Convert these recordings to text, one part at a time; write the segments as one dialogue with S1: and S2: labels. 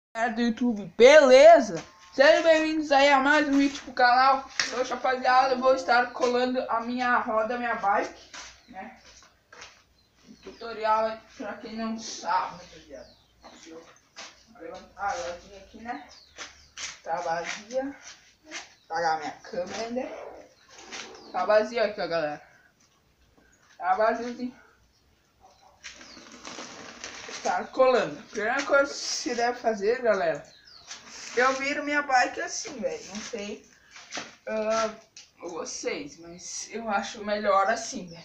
S1: Do YouTube, beleza? Sejam bem-vindos aí a mais um vídeo pro canal. Hoje, rapaziada, eu vou estar colando a minha roda, minha bike, né? Tutorial aí, pra quem não sabe, rapaziada. Vou levantar a rodinha aqui, né? Tá vazia. Vou apagar minha câmera ainda. Tá vazia aqui, ó, galera. Tá vaziozinho. Tá colando. Primeira coisa que se deve fazer, galera, eu viro minha bike assim, velho. Não sei vocês, mas eu acho melhor assim, velho.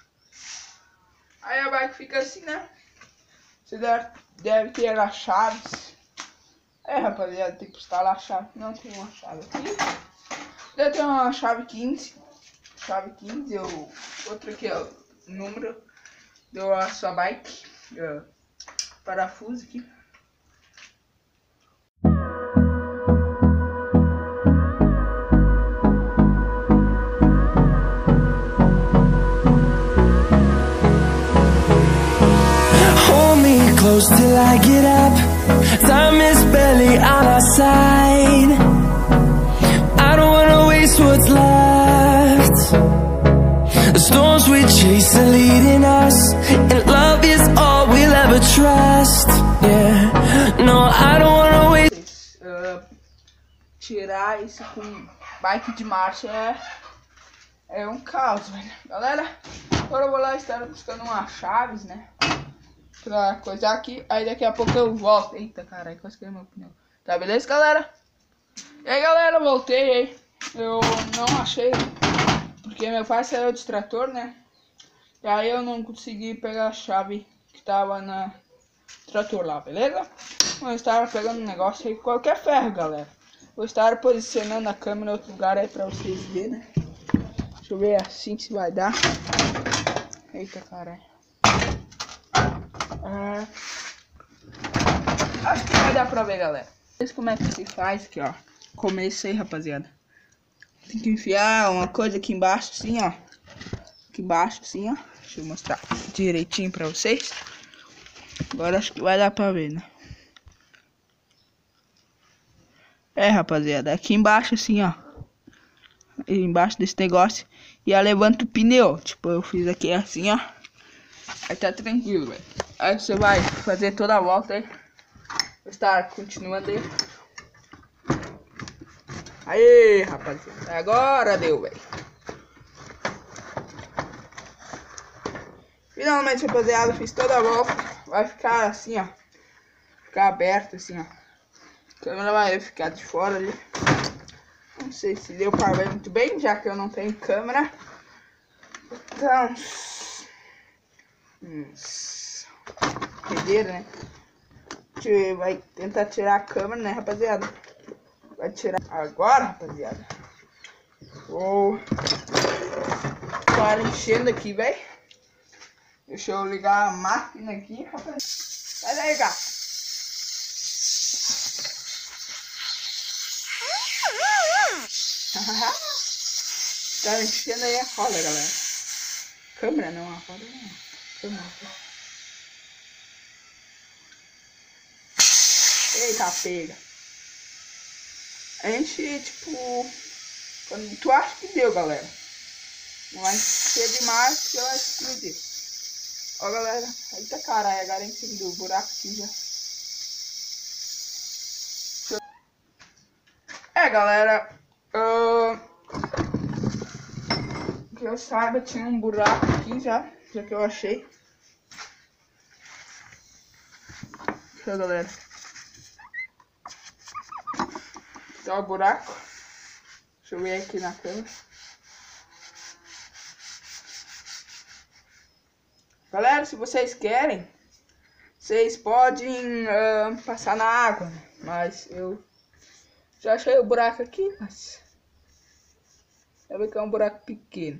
S1: Aí a bike fica assim, né? Você deve ter as chaves. Rapaziada, tem que instalar a chave. Não tem uma chave aqui. Deve ter uma chave 15. Chave 15, outro aqui, ó. Número da sua bike. Parafuso aqui.
S2: Hold me close till I get up. Time is barely on our side. I don't wanna waste what's left. The storms we chase are leading us, and love is all we'll ever trust. Yeah, no, I don't wanna waste.
S1: Tirar isso com bike de marcha é um caos, velho. Galera, agora eu vou lá estar buscando umas chaves, né? Pra coisar aqui, aí daqui a pouco eu volto. Eita, caralho, quase caiu meu pneu. Tá, beleza, galera? E aí, galera, voltei aí. Eu não achei, porque meu pai saiu de trator, né? E aí eu não consegui pegar a chave que tava na trator lá, beleza? Vou estar pegando um negócio aí, qualquer ferro, galera. Vou estar posicionando a câmera em outro lugar aí pra vocês verem, né? Deixa eu ver assim se vai dar. Eita, caralho. Acho que vai dar pra ver, galera. Como é que se faz aqui, ó. Começo aí, rapaziada. Tem que enfiar uma coisa aqui embaixo, assim, ó. Aqui embaixo, assim, ó. Deixa eu mostrar direitinho pra vocês. Agora acho que vai dar pra ver, né? Rapaziada. Aqui embaixo, assim, ó. Embaixo desse negócio. E ela levanta o pneu. Tipo, eu fiz aqui assim, ó. Aí tá tranquilo, velho. Aí você vai fazer toda a volta aí. Vou estar continuando aí. Aí, rapaziada. Agora deu, velho. Finalmente, rapaziada, fiz toda a volta. Vai ficar assim, ó. Ficar aberto assim, ó. A câmera vai ficar de fora ali. Não sei se deu pra ver muito bem, já que eu não tenho câmera. Então... Perderam, né? A gente vai tentar tirar a câmera, né, rapaziada? Vai tirar agora, rapaziada. Vou estar enchendo aqui, velho. Deixa eu ligar a máquina aqui, rapaziada. Vai daí, gato. Tá enchendo aí a roda, galera. Câmera não, a roda não. Câmera. Eita, pega. A gente, tipo... Quando tu acha que deu, galera. Não vai ser demais, porque vai explodir. Ó, galera. Eita, caralho. Agora a gente do buraco aqui já. Galera. Que eu saiba, tinha um buraco aqui já que eu achei. Deixa, galera. Tá o buraco. Deixa eu ver aqui na câmera. Galera, se vocês querem, vocês podem passar na água, né? Mas eu já achei o buraco aqui, mas eu vi que é um buraco pequeno.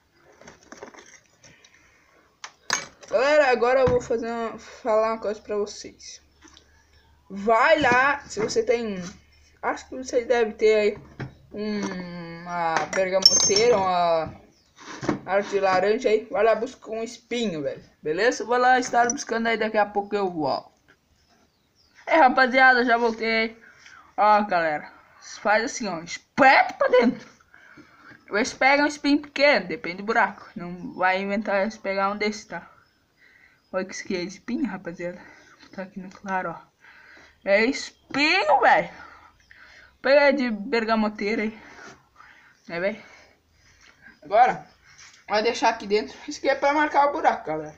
S1: Galera, agora eu vou falar uma coisa pra vocês. Vai lá, se você tem... Acho que vocês devem ter aí uma bergamoteira, uma árvore de laranja aí. Vai lá buscar um espinho, velho. Beleza? Vou lá estar buscando aí, daqui a pouco eu volto. É, rapaziada, já voltei. Ó, galera, faz assim, ó, espeta pra dentro. Eles pegam um espinho pequeno, depende do buraco. Não vai inventar de pegar um desse, tá? Olha que isso aqui é espinho, rapaziada. Tá aqui no claro, ó. É espinho, velho. Pega de bergamoteira aí. Né, velho? Agora, vai deixar aqui dentro. Isso aqui é pra marcar o buraco, galera.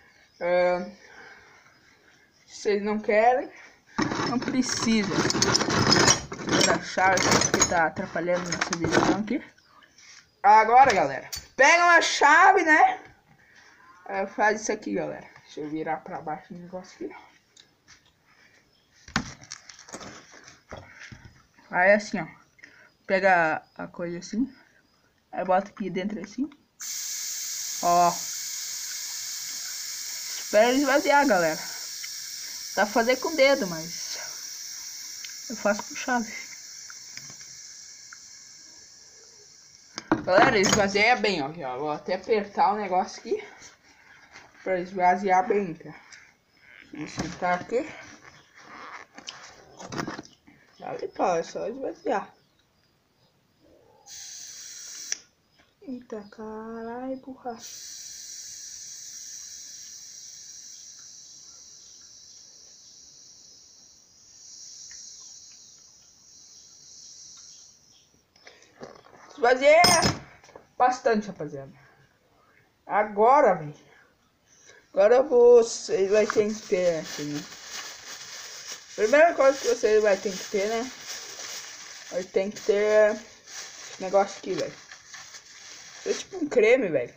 S1: Se vocês não querem, não precisa. Vou achar que tá atrapalhando nossa visão aqui. Agora, galera, pega uma chave, né? Faz isso aqui, galera. Deixa eu virar pra baixo o negócio aqui. Aí assim, ó. Pega a coisa assim. Aí bota aqui dentro assim. Ó. Espera esvaziar, galera. Dá pra fazer com o dedo, mas eu faço com chave. Galera, esvazia bem, ó. Vou até apertar o negócio aqui pra esvaziar bem, tá? Vou sentar aqui. Ali, pá, é só esvaziar. Eita, caralho, porra. Esvaziei bastante, rapaziada. Agora, velho. Agora vocês vai ter que ter aqui, né? Primeira coisa que vocês vai ter que ter, né? Vai ter que ter esse negócio aqui, velho. É tipo um creme, velho.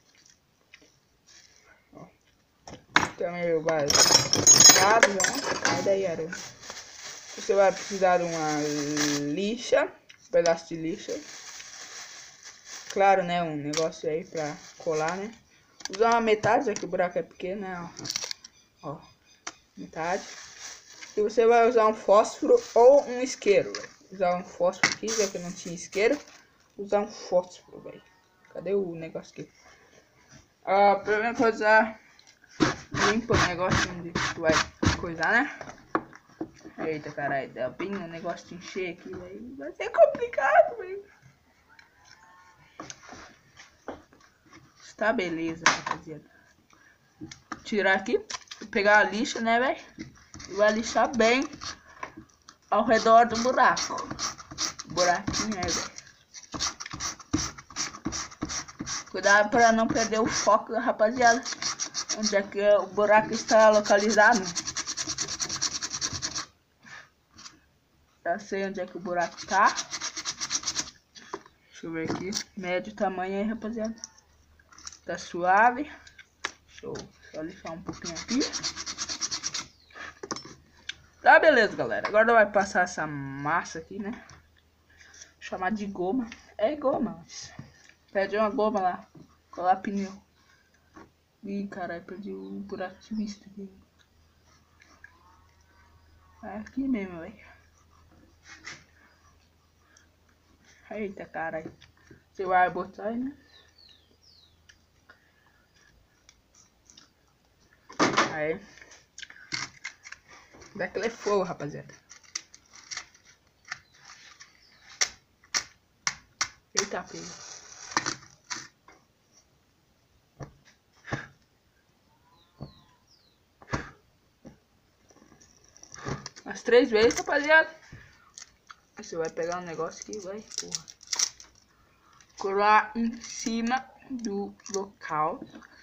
S1: Também vai já. Aí daí era. Você vai precisar de uma lixa, um pedaço de lixa. Claro, né? Um negócio aí pra colar, né? Usar uma metade, já que o buraco é pequeno, né? Ó, metade. E você vai usar um fósforo ou um isqueiro, véio. Usar um fósforo aqui, já que eu não tinha isqueiro. Usar um fósforo, velho. Cadê o negócio aqui? A primeira coisa, limpa o negócio onde tu vai coisar, né? Eita, caralho, dá bem o negócio de encher aqui, velho. Vai ser complicado, velho. Tá, beleza, rapaziada. Tirar aqui, pegar a lixa, né, velho? E vai lixar bem ao redor do buraco. Buraquinho, né, velho? Cuidado para não perder o foco, rapaziada. Onde é que o buraco está localizado? Já sei onde é que o buraco tá. Deixa eu ver aqui. Médio tamanho aí, rapaziada. Tá suave. Show. Só lixar um pouquinho aqui. Tá, beleza, galera. Agora vai passar essa massa aqui, né? Chamar de goma. É goma. Pede uma goma lá. Colar pneu. Ih, caralho, perdi o buraco de vista aqui. É aqui mesmo, velho. Eita, caralho. Você vai botar aí, né? Aí. Daquele fogo, rapaziada. Eita, pega. Umas 3 vezes, rapaziada. Você vai pegar um negócio aqui, vai, porra. Colar em cima do local.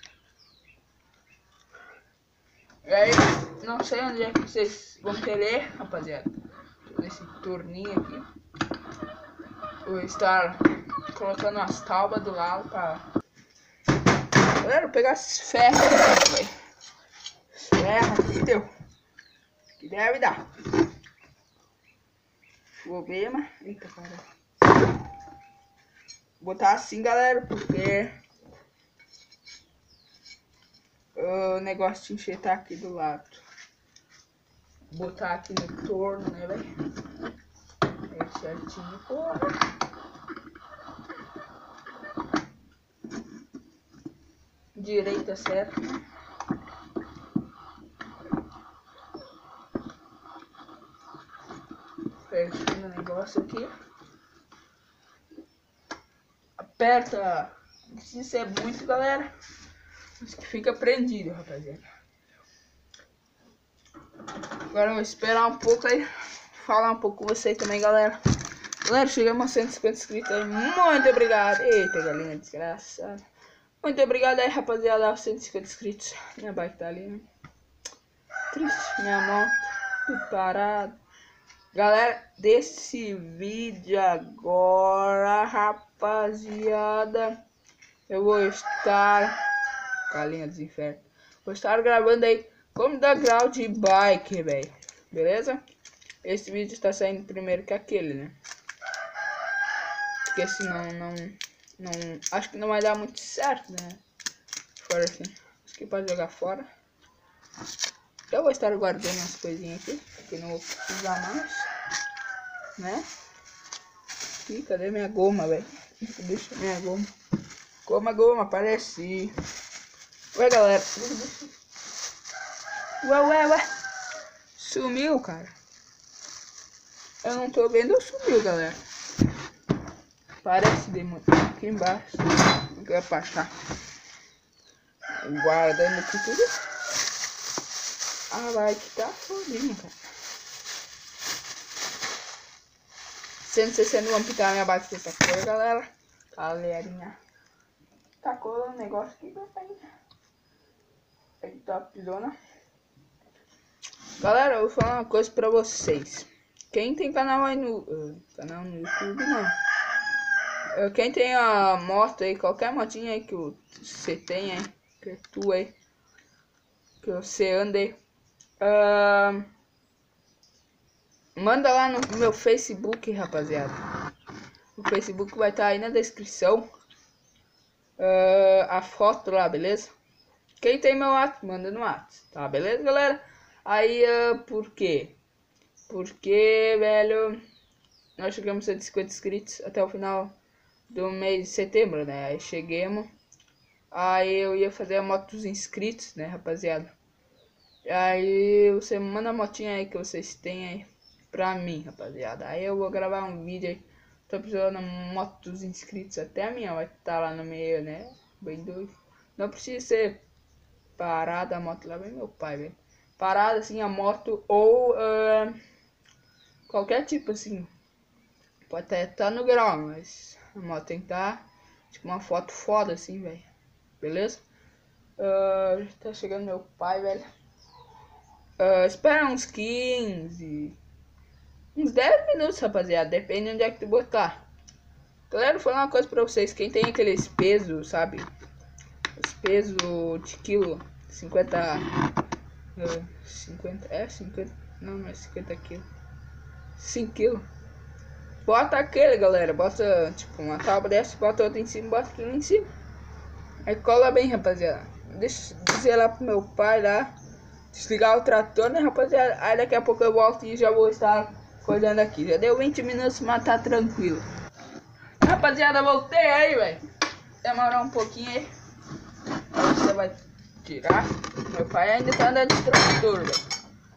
S1: E aí, não sei onde é que vocês vão querer, rapaziada. Nesse torninho aqui. Vou estar colocando as tábuas do lado pra... Galera, vou pegar esses ferros aqui, velho. Esses ferros aqui, deu. Que deve dar. Vou ver, mas... Eita, cara. Vou botar assim, galera, porque... o negócio de encher tá aqui do lado. Vou botar aqui no torno, né, velho? É certinho, porra. Direita certo, né? Apertando o negócio aqui. Aperta. Não precisa ser muito, galera. Mas que fica prendido, rapaziada. Agora eu vou esperar um pouco aí. Falar um pouco com vocês também, galera. Galera, chegamos a 150 inscritos aí. Muito obrigado. Eita, galinha desgraçada. Muito obrigado aí, rapaziada. Aos 150 inscritos. Minha bike tá ali, né? Triste. Minha moto. Tudo parado. Galera, desse vídeo agora, rapaziada, eu vou estar... Galinha dos infernos. Vou estar gravando aí como dar grau de bike, velho. Beleza? Esse vídeo está saindo primeiro que aquele, né? Porque senão não acho que não vai dar muito certo, né? Fora assim. Acho que pode jogar fora. Eu vou estar guardando as coisinhas aqui, porque não vou precisar mais, né? Ih, cadê minha goma, velho? Deixa minha goma. Goma, apareci. Ué, galera. Ué. Sumiu, cara. Eu não tô vendo, sumiu, galera. Parece demônio. Aqui embaixo. Não quero passar. Guardando aqui tudo. Ah, vai que tá fodinho, cara. 160 vamos picar minha base dessa cor, galera. Galerinha. Tacou o negócio aqui também. É top zona. Galera, eu vou falar uma coisa pra vocês. Quem tem canal aí no... canal no YouTube, não. Quem tem a moto aí, qualquer motinha aí que você tem aí, que é tua aí, que você anda aí. Manda lá no meu Facebook, rapaziada. O Facebook vai estar aí na descrição. A foto lá, beleza? Quem tem meu WhatsApp, manda no WhatsApp, tá? Beleza, galera? Aí, por quê? Porque, velho, nós chegamos a 150 inscritos até o final do mês de setembro, né? Aí cheguemos. Aí eu ia fazer a moto dos inscritos, né, rapaziada? Aí você manda a motinha aí que vocês têm aí pra mim, rapaziada. Aí eu vou gravar um vídeo aí. Tô precisando da moto dos inscritos. Até a minha vai estar lá no meio, né? Bem doido. Não precisa ser parada a moto lá, bem meu pai, velho. Parada assim a moto ou qualquer tipo assim. Pode até estar no grau, mas a moto tem que estar tipo uma foto foda assim, velho. Beleza? Tá chegando meu pai, velho. Espera uns 15, uns 10 minutos, rapaziada. Depende de onde é que tu botar. Galera, vou falar uma coisa pra vocês. Quem tem aqueles pesos, sabe? Os pesos de quilo, 50, não é 50 quilos, 5 quilos. Bota aquele, galera. Bota tipo uma tábua dessa, bota outra em cima, bota tudo em cima. Aí cola bem, rapaziada. Deixa eu dizer lá pro meu pai lá. Desligar o trator, né, rapaziada? Aí daqui a pouco eu volto e já vou estar cuidando aqui. Já deu 20 minutos, mas tá tranquilo. Rapaziada, voltei aí, velho. Demorou um pouquinho aí. Aí você vai tirar. Meu pai ainda tá andando de trator, velho.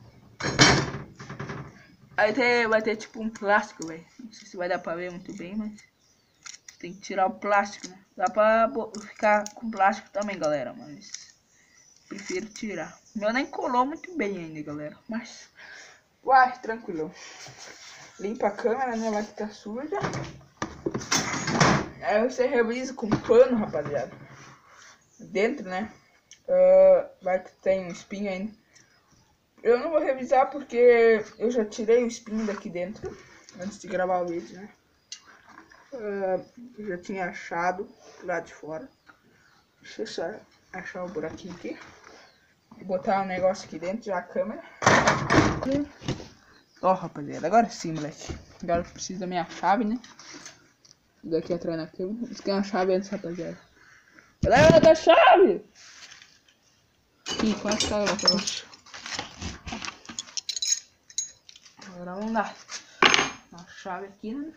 S1: Aí vai ter tipo um plástico, velho. Não sei se vai dar pra ver muito bem, mas tem que tirar o plástico, né? Dá pra ficar com plástico também, galera, mas prefiro tirar. O meu nem colou muito bem ainda, galera. Mas, uai, tranquilo. Limpa a câmera, né? Vai ficar suja. Aí você revisa com pano, rapaziada. Dentro, né? Vai que tem um espinho ainda. Eu não vou revisar porque eu já tirei o espinho daqui dentro. Antes de gravar o vídeo, né? Eu já tinha achado lá de fora. Deixa eu só achar o buraquinho aqui. Botar um negócio aqui dentro, já a câmera. Ó, rapaziada, agora sim, moleque. Agora eu preciso da minha chave, né? Daqui atrás na câmera. Isso aqui é uma chave antes, rapaziada. Galera, da chave! Ih, quase caiu lá pra baixo. Agora vamos lá. A chave aqui, né?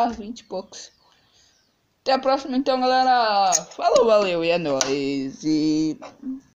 S1: tá? 20 e poucos. Até a próxima então, galera. Falou, valeu e é nóis. E...